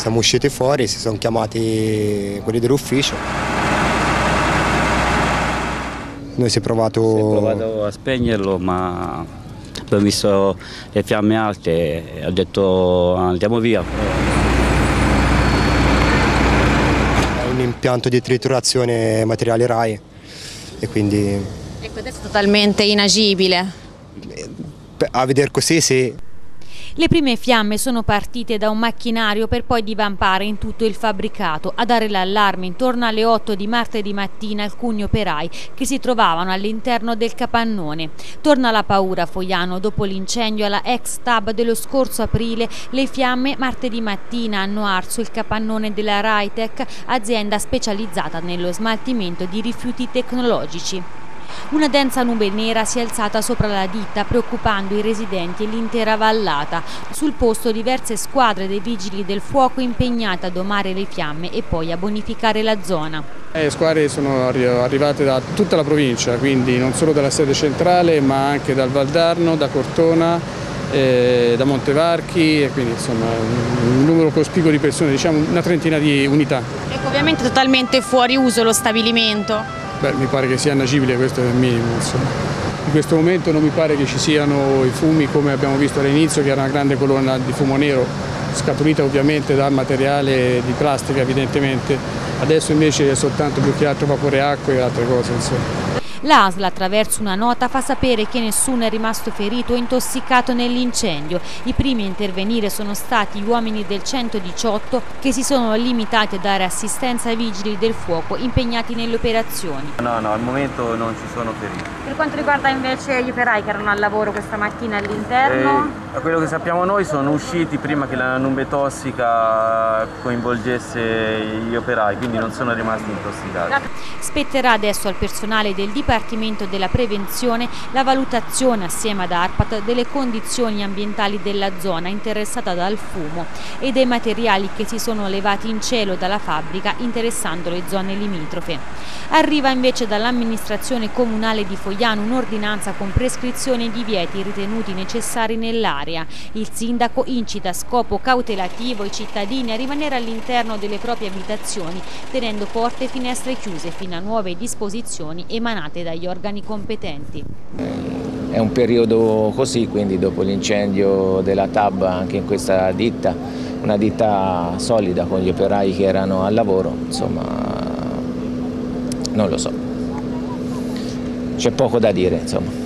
Siamo usciti fuori, si sono chiamati quelli dell'ufficio. Noi si è provato a spegnerlo, ma abbiamo visto le fiamme alte e ho detto andiamo via. È un impianto di triturazione materiale RAI e quindi... Ecco, adesso è totalmente inagibile. A vedere così sì. Le prime fiamme sono partite da un macchinario per poi divampare in tutto il fabbricato. A dare l'allarme intorno alle 8 di martedì mattina alcuni operai che si trovavano all'interno del capannone. Torna la paura a Fogliano dopo l'incendio alla ex Tab dello scorso aprile. Le fiamme martedì mattina hanno arso il capannone della Raitec, azienda specializzata nello smaltimento di rifiuti tecnologici. Una densa nube nera si è alzata sopra la ditta, preoccupando i residenti e l'intera vallata. Sul posto diverse squadre dei vigili del fuoco impegnate a domare le fiamme e poi a bonificare la zona. Le squadre sono arrivate da tutta la provincia, quindi non solo dalla sede centrale ma anche dal Valdarno, da Cortona, da Montevarchi e quindi insomma un numero cospicuo di persone, diciamo una trentina di unità. Ecco, ovviamente totalmente fuori uso lo stabilimento. Beh, mi pare che sia inagibile, questo è il minimo. Insomma. In questo momento non mi pare che ci siano i fumi come abbiamo visto all'inizio, che era una grande colonna di fumo nero, scaturita ovviamente dal materiale di plastica evidentemente. Adesso invece è soltanto più che altro vapore acqua e altre cose. Insomma. L'ASL attraverso una nota fa sapere che nessuno è rimasto ferito o intossicato nell'incendio. I primi a intervenire sono stati gli uomini del 118 che si sono limitati a dare assistenza ai vigili del fuoco impegnati nelle operazioni. No, al momento non ci sono feriti. Per quanto riguarda invece gli operai che erano al lavoro questa mattina all'interno? Da quello che sappiamo noi sono usciti prima che la nube tossica coinvolgesse gli operai, quindi non sono rimasti intossicati. Spetterà adesso al personale del Dipartimento della Prevenzione la valutazione assieme ad ARPAT delle condizioni ambientali della zona interessata dal fumo e dei materiali che si sono levati in cielo dalla fabbrica interessando le zone limitrofe. Arriva invece dall'amministrazione comunale di Fogliano un'ordinanza con prescrizione e divieti ritenuti necessari nell'area. Il sindaco incita a scopo cautelativo i cittadini a rimanere all'interno delle proprie abitazioni tenendo porte e finestre chiuse fino a nuove disposizioni emanate dagli organi competenti. È un periodo così, quindi dopo l'incendio della TAB anche in questa ditta, una ditta solida con gli operai che erano al lavoro, insomma non lo so, c'è poco da dire insomma.